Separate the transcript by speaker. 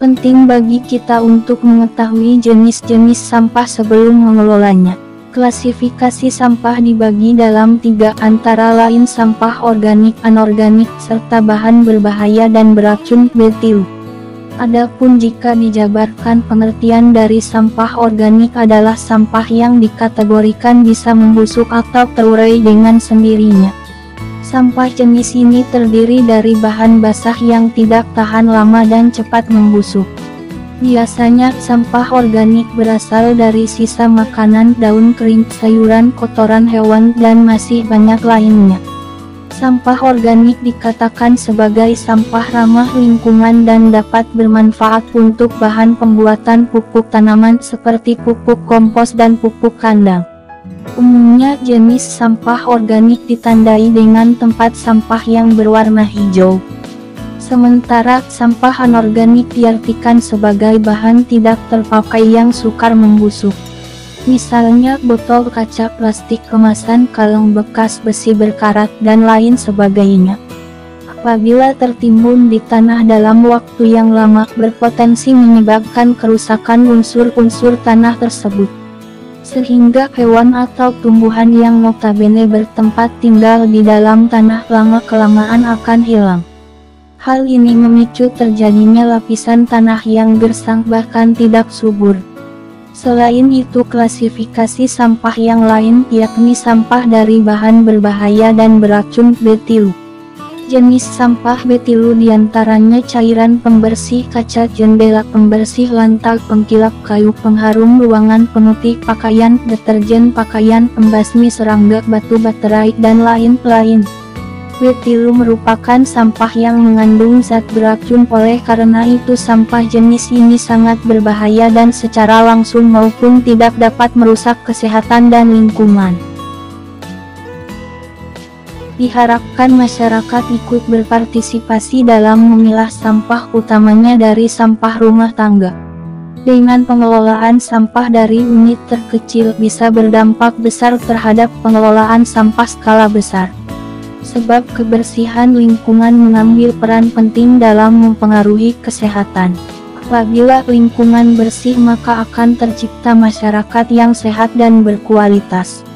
Speaker 1: Penting bagi kita untuk mengetahui jenis-jenis sampah sebelum mengelolanya. Klasifikasi sampah dibagi dalam 3 antara lain sampah organik, anorganik, serta bahan berbahaya dan beracun (BTU). Adapun jika dijabarkan pengertian dari sampah organik adalah sampah yang dikategorikan bisa membusuk atau terurai dengan sendirinya. Sampah jenis ini terdiri dari bahan basah yang tidak tahan lama dan cepat membusuk. Biasanya sampah organik berasal dari sisa makanan, daun kering, sayuran, kotoran hewan, dan masih banyak lainnya. Sampah organik dikatakan sebagai sampah ramah lingkungan dan dapat bermanfaat untuk bahan pembuatan pupuk tanaman seperti pupuk kompos dan pupuk kandang. Umumnya jenis sampah organik ditandai dengan tempat sampah yang berwarna hijau. Sementara sampah anorganik diartikan sebagai bahan tidak terpakai yang sukar membusuk. Misalnya botol kaca, plastik kemasan, kaleng bekas, besi berkarat, dan lain sebagainya. Apabila tertimbun di tanah dalam waktu yang lama, berpotensi menyebabkan kerusakan unsur-unsur tanah tersebut. Sehingga hewan atau tumbuhan yang notabene bertempat tinggal di dalam tanah lama-kelamaan akan hilang. Hal ini memicu terjadinya lapisan tanah yang gersang bahkan tidak subur. Selain itu, klasifikasi sampah yang lain yakni sampah dari bahan berbahaya dan beracun (BTU). Jenis sampah BTU diantaranya cairan pembersih kaca, jendela, pembersih lantai, pengkilap kayu, pengharum ruangan, pemutih pakaian, deterjen pakaian, pembasmi serangga, batu baterai, dan lain-lain. BTU merupakan sampah yang mengandung zat beracun, oleh karena itu sampah jenis ini sangat berbahaya dan secara langsung maupun tidak dapat merusak kesehatan dan lingkungan. Diharapkan masyarakat ikut berpartisipasi dalam memilah sampah, utamanya dari sampah rumah tangga. Dengan pengelolaan sampah dari unit terkecil bisa berdampak besar terhadap pengelolaan sampah skala besar. Sebab kebersihan lingkungan mengambil peran penting dalam mempengaruhi kesehatan. Apabila lingkungan bersih, maka akan tercipta masyarakat yang sehat dan berkualitas.